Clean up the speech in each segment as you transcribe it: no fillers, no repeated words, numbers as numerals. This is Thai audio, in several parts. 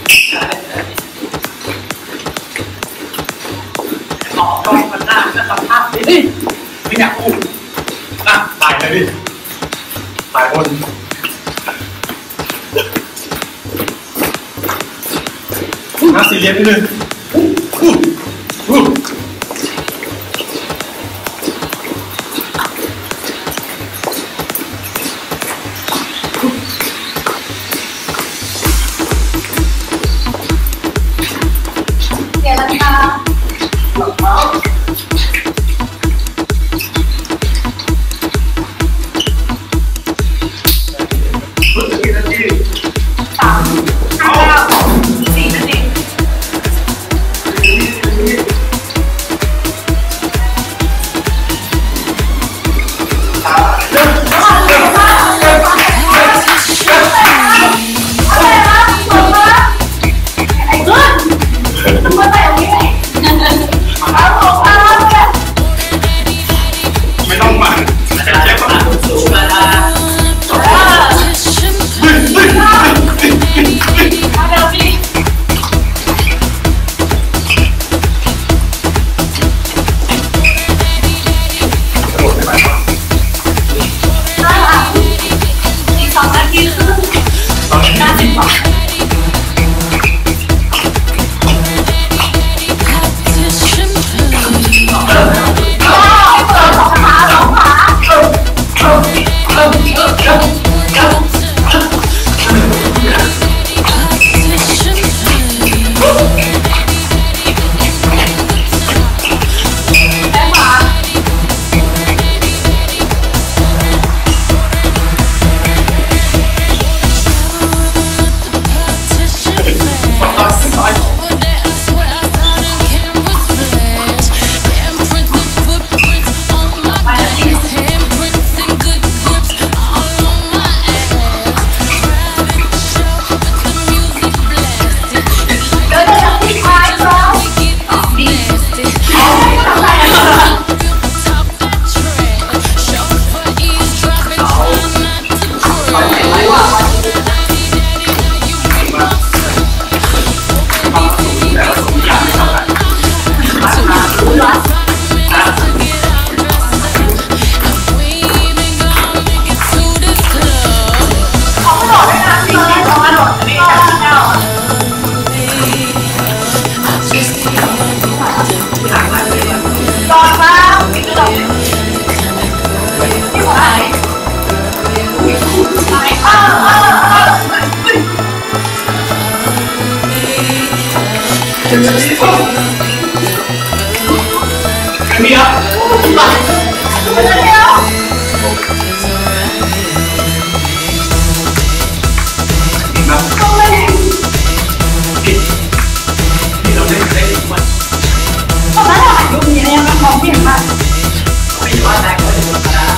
ออกกองมันหน้าจะทำภาพนี่ไม่อยากพูดอ่ะตายเลยดิตายคนน่าซีเรียสนิดนึงมีอ่ะนี่เราได้ทุกวันตอนนั้นถ่ายรูปนี้เนี่ยมันมองไม่เห็นมากไม่ว่าแต่ก็จะธรรมดา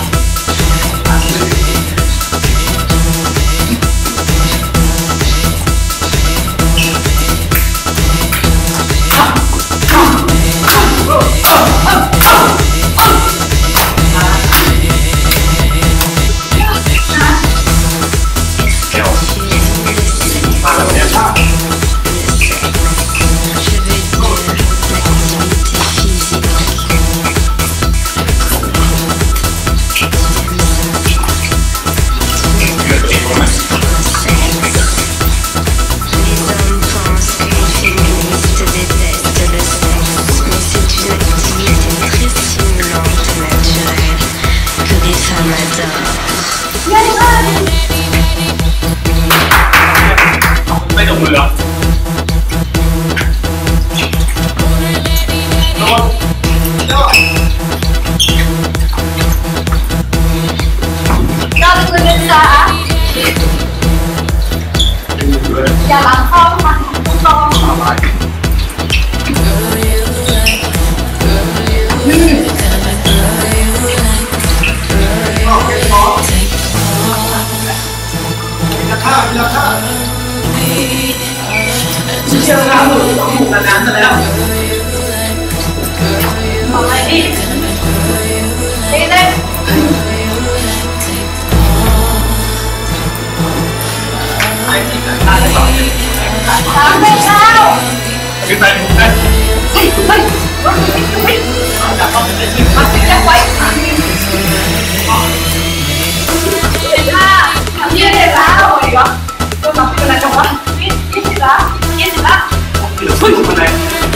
ไม่ตกมือหรอเราเป็นคนจ้าอย่าล้างข้อมันทุกตรงเชื่อเราหนูต้องถูกนานๆซะแล้วบอกอะไรดิเล่นเล่นไอ้ที่กันได้หรือเปล่าไปเฮ้ยจะต้องเป็นสิ่งที่แจ้งไว้เห็นค่ะยี่สิบแล้วอะไรวะก็มาเป็นอะไรกันวะ20แล้ว20แล้วเดี๋ยวช่วยผมอะไร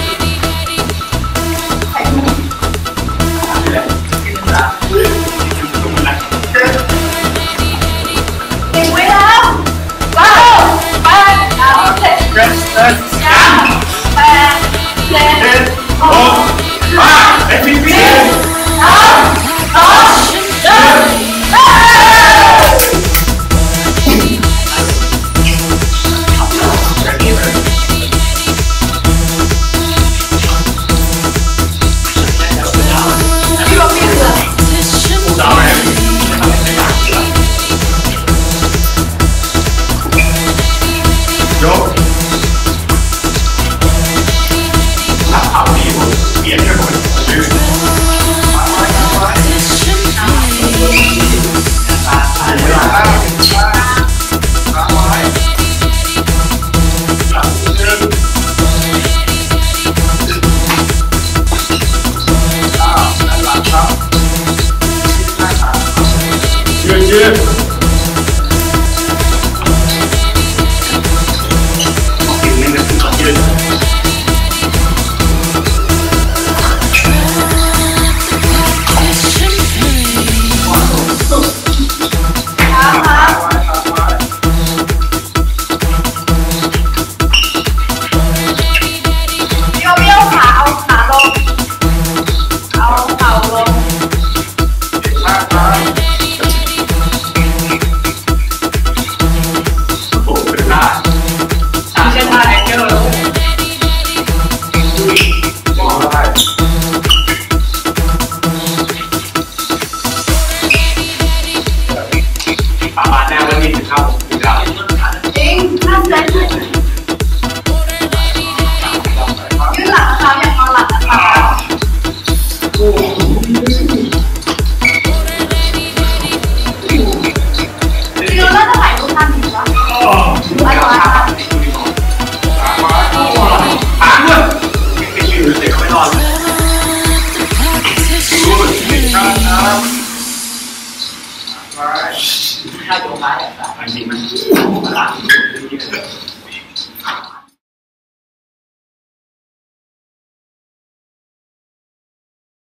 ใครดูอะไร20แล้วดูอะไรเด็กไว้แล้วไปเอาเสร็จ9 8 7 6 5 MVP ถ้าโยคะเนี่ยจริงมันล้าง